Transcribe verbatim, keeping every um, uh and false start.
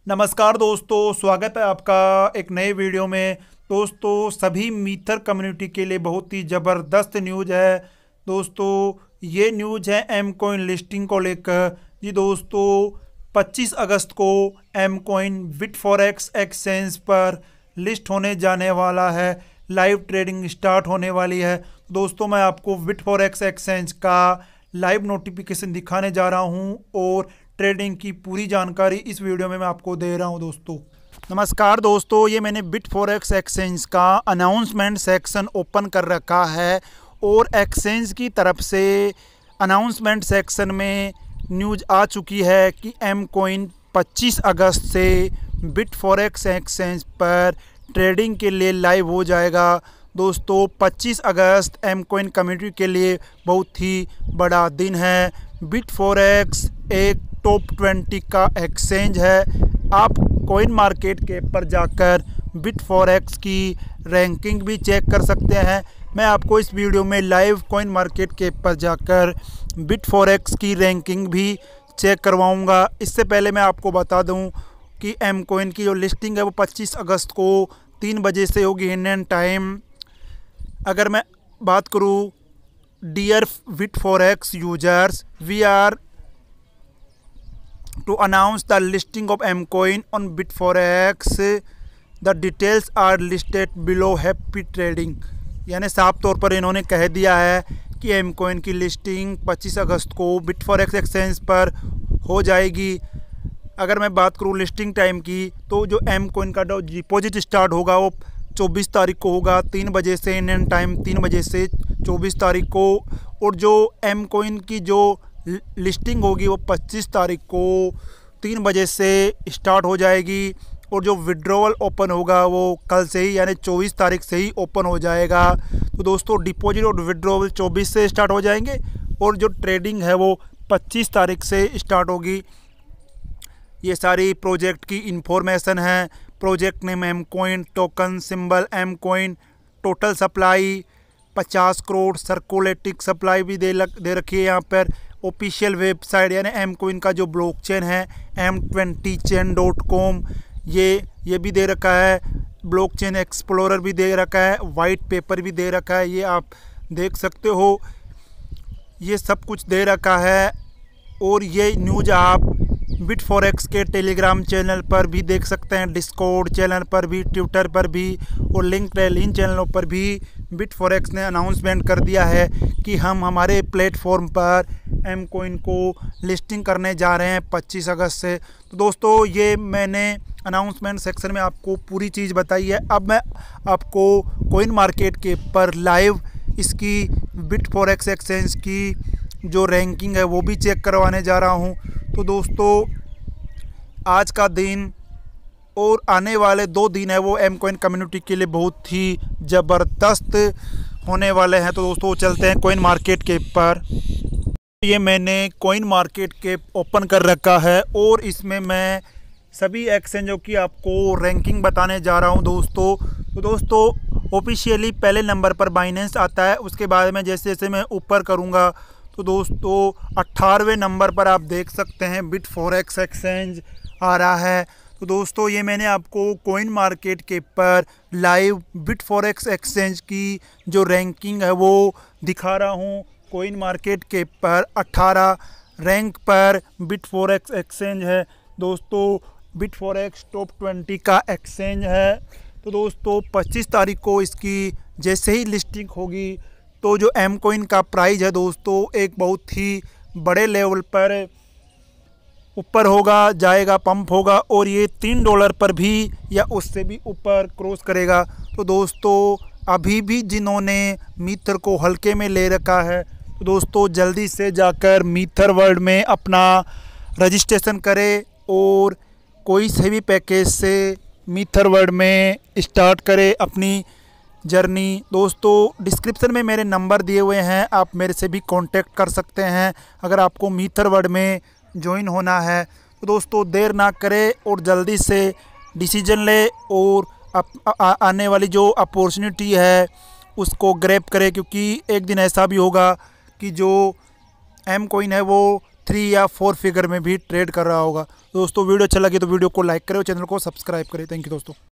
नमस्कार दोस्तों, स्वागत है आपका एक नए वीडियो में। दोस्तों, सभी मीथर कम्युनिटी के लिए बहुत ही ज़बरदस्त न्यूज़ है। दोस्तों, ये न्यूज़ है एम कॉइन लिस्टिंग को लेकर। जी दोस्तों, पच्चीस अगस्त को एम कॉइन बिटफॉरेक्स एक्सचेंज पर लिस्ट होने जाने वाला है। लाइव ट्रेडिंग स्टार्ट होने वाली है। दोस्तों, मैं आपको बिटफॉरेक्स एक्सचेंज का लाइव नोटिफिकेशन दिखाने जा रहा हूँ और ट्रेडिंग की पूरी जानकारी इस वीडियो में मैं आपको दे रहा हूं। दोस्तों नमस्कार दोस्तों, ये मैंने बिटफॉरेक्स एक्सचेंज का अनाउंसमेंट सेक्शन ओपन कर रखा है और एक्सचेंज की तरफ से अनाउंसमेंट सेक्शन में न्यूज़ आ चुकी है कि एम कॉइन पच्चीस अगस्त से बिटफॉरेक्स एक्सचेंज पर ट्रेडिंग के लिए लाइव हो जाएगा। दोस्तों, पच्चीस अगस्त एम कॉइन कम्युनिटी के लिए बहुत ही बड़ा दिन है। बिटफॉरेक्स एक टॉप ट्वेंटी का एक्सचेंज है। आप कॉइन मार्केट के पर जाकर बिटफॉरेक्स की रैंकिंग भी चेक कर सकते हैं। मैं आपको इस वीडियो में लाइव कॉइन मार्केट के पर जाकर बिटफॉरेक्स की रैंकिंग भी चेक करवाऊंगा। इससे पहले मैं आपको बता दूं कि एम कॉइन की जो लिस्टिंग है वो पच्चीस अगस्त को तीन बजे से होगी इंडियन टाइम। अगर मैं बात करूं, dear BitForex users, we are to announce the listing of M coin on Bitforex. The details are listed below. Happy trading। यानी साफ तौर पर इन्होंने कह दिया है कि M coin की लिस्टिंग पच्चीस अगस्त को Bitforex एक्सचेंज पर हो जाएगी। अगर मैं बात करूँ लिस्टिंग टाइम की, तो जो M coin का डिपॉजिट स्टार्ट होगा वो चौबीस तारीख को होगा, तीन बजे से इंडियन टाइम, तीन बजे से चौबीस तारीख को। और जो M coin की जो लिस्टिंग होगी वो पच्चीस तारीख को तीन बजे से स्टार्ट हो जाएगी। और जो विड्रॉवल ओपन होगा वो कल से ही यानी चौबीस तारीख से ही ओपन हो जाएगा। तो दोस्तों, डिपॉजिट और विड्रॉवल चौबीस से स्टार्ट हो जाएंगे और जो ट्रेडिंग है वो पच्चीस तारीख से स्टार्ट होगी। ये सारी प्रोजेक्ट की इंफॉर्मेशन है। Project name M coin, token symbol M coin, total supply पचास करोड़, सर्कुलेटिंग सप्लाई भी दे लग दे रखी है यहाँ पर। ऑफिशियल वेबसाइट यानी एम कॉइन का जो ब्लॉकचेन है M twenty chain dot com, ये ये भी दे रखा है। ब्लॉकचेन एक्सप्लोरर भी दे रखा है, वाइट पेपर भी दे रखा है, ये आप देख सकते हो। ये सब कुछ दे रखा है और ये न्यूज़ आप बिटफॉरेक्स के टेलीग्राम चैनल पर भी देख सकते हैं, डिस्कॉर्ड चैनल पर भी, ट्विटर पर भी और लिंक्डइन इन चैनलों पर भी बिटफॉरेक्स ने अनाउंसमेंट कर दिया है कि हम हमारे प्लेटफॉर्म पर एम कॉइन को लिस्टिंग करने जा रहे हैं पच्चीस अगस्त से। तो दोस्तों, ये मैंने अनाउंसमेंट सेक्शन में आपको पूरी चीज़ बताई है। अब मैं आपको कॉइन मार्केट के पर लाइव इसकी बिटफॉरेक्स एक्सचेंज की जो रैंकिंग है वो भी चेक करवाने जा रहा हूँ। तो दोस्तों, आज का दिन और आने वाले दो दिन है वो एम कॉइन कम्युनिटी के लिए बहुत ही ज़बरदस्त होने वाले हैं। तो दोस्तों, चलते हैं कॉइन मार्केट के पर। ये मैंने कॉइन मार्केट के ओपन कर रखा है और इसमें मैं सभी एक्सचेंजों की आपको रैंकिंग बताने जा रहा हूं दोस्तों। तो दोस्तों, ऑफिशियली पहले नंबर पर बाइनेंस आता है, उसके बाद में जैसे जैसे मैं ऊपर करूंगा तो दोस्तों अट्ठारहवें नंबर पर आप देख सकते हैं बिटफॉरेक्स एक्सचेंज आ रहा है। तो दोस्तों, ये मैंने आपको कॉइन मार्केट के पर लाइव बिटफॉरेक्स एक्सचेंज की जो रैंकिंग है वो दिखा रहा हूँ। कॉइन मार्केट के पर अठारह रैंक पर बिटफॉरेक्स एक्सचेंज है। दोस्तों, बिटफॉरेक्स टॉप ट्वेंटी का एक्सचेंज है। तो दोस्तों, पच्चीस तारीख को इसकी जैसे ही लिस्टिंग होगी तो जो एम कॉइन का प्राइस है दोस्तों एक बहुत ही बड़े लेवल पर ऊपर होगा, जाएगा, पंप होगा और ये तीन डॉलर पर भी या उससे भी ऊपर क्रॉस करेगा। तो दोस्तों, अभी भी जिन्होंने मीथर को हल्के में ले रखा है तो दोस्तों जल्दी से जाकर मीथर वर्ल्ड में अपना रजिस्ट्रेशन करें और कोई से भी पैकेज से मीथर वर्ल्ड में स्टार्ट करें अपनी जर्नी। दोस्तों, डिस्क्रिप्शन में मेरे नंबर दिए हुए हैं, आप मेरे से भी कांटेक्ट कर सकते हैं अगर आपको मीथर वर्ल्ड में ज्वाइन होना है। तो दोस्तों, देर ना करें और जल्दी से डिसीजन ले और अप, आ, आने वाली जो अपॉर्चुनिटी है उसको ग्रैब करें, क्योंकि एक दिन ऐसा भी होगा कि जो एम कॉइन है वो थ्री या फोर फिगर में भी ट्रेड कर रहा होगा। दोस्तों वीडियो अच्छा लगे तो वीडियो को लाइक करें और चैनल को सब्सक्राइब करें। थैंक यू दोस्तों।